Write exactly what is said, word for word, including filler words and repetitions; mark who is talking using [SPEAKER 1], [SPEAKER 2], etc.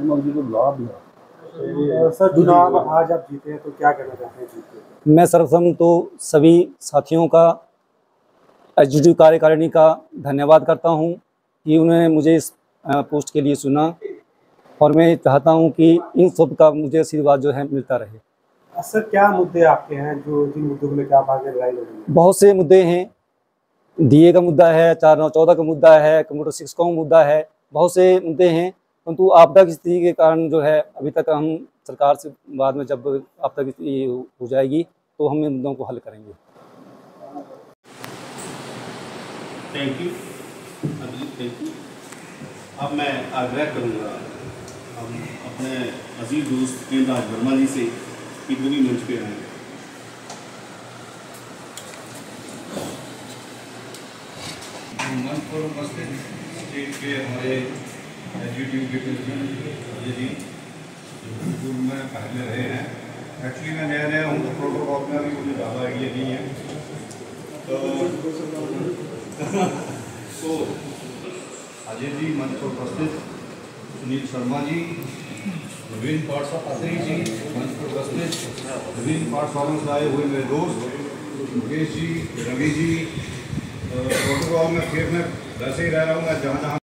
[SPEAKER 1] शर्मा जी को लाभ है।
[SPEAKER 2] सर चुनाव आज आप जीते हैं तो क्या कहना चाहते हैं जीत के?
[SPEAKER 3] मैं सर्वप्रथम तो सभी साथियों का, एग्जीक्यूटिव कार्यकारिणी का धन्यवाद करता हूं कि उन्होंने मुझे इस पोस्ट के लिए चुना, और मैं चाहता हूं कि इन सब का मुझे आशीर्वाद जो है मिलता रहे।
[SPEAKER 2] सर क्या मुद्दे आपके हैं जो जिन मुद्दों को लेकर आप आगे लड़ाई लड़ेंगे?
[SPEAKER 3] बहुत से मुद्दे हैं, डीए का मुद्दा है, चार नौ चौदह का मुद्दा है, कंप्यूटर शिक्षकों का मुद्दा है, बहुत से मुद्दे हैं। परंतु आपदा की स्थिति के कारण जो है अभी तक हम सरकार से बाद में जब आपदा की स्थिति हो जाएगी तो हम इन मुद्दों को हल करेंगे।
[SPEAKER 4] Thank you thank you. अब मैं आग्रह करूँगा हम अपने अजीज दोस्त केदार वर्मा जी से कि दोनों मंच पे आए।
[SPEAKER 5] मंच पर उपस्थित स्टेट के हमारे एग्जीक्यूटिव के प्रेसिडेंट जी स्कूल में पहले रहे हैं। एक्चुअली मैं नया नया हूँ तो प्रोटोकॉल में भी मुझे ज़्यादा आइडिया नहीं है। तो तो अजय जी मंच पर उपस्थित, सुनील शर्मा जी, विभिन्न पार्ट्स ऑफ अतरी जी मंच पर उपस्थित, विभिन्न पार्ट्स वालों से आए हुए मेरे दोस्त मुकेश जी, रवि जी, प्रोटोकॉल में फिर मैं वैसे ही रह रहा हूँ। मैं जहाँ जहाँ